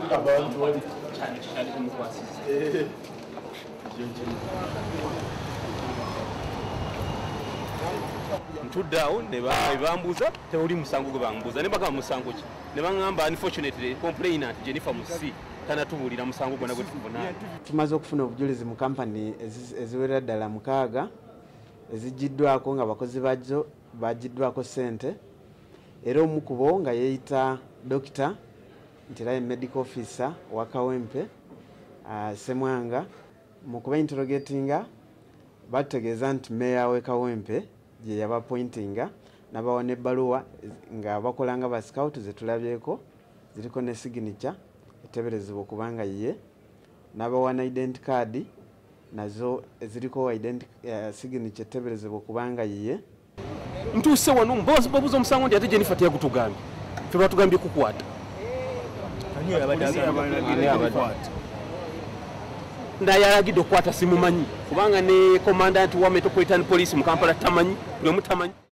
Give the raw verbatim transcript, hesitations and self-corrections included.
abantu wali cyane cyane kumukwasiza eh ntuddawo ne bambuza tewuli musango gwe bambuza ne baka musango ki ne bangamba unfortunately complainant Jennifer Musi tanatubulira musango gwe nagwe tubona tumaze okufuna obujulizi mu kampani eziwera ddala mukaaga ezijiddwako nga bakozi bajo bajiddwako sente era omukubo nga yeeyita dokita ntiraye medical officer wa Kawempe uh, Semwanga mu kuba interrogatinga bategeeza nti meya we Kawempe je yaba pointinga nabawane ebbaluwa nga bakolanga ba scout zetulabyeko ziriko ne signature eteberezebwa kubanga ye nabawana identity card nazo ziriko identity uh, signature eteberezebwa kubanga ye ntuse wano mbozi babuza omusango ndi ate Jennifer teyagutugambye fe batugambye kukwata kanyo yabadde ndayalagidde okukwata simumanyi kubanga ne commandant wa Metropolitan Police mu Kampala tamanyi bwe mutamanyi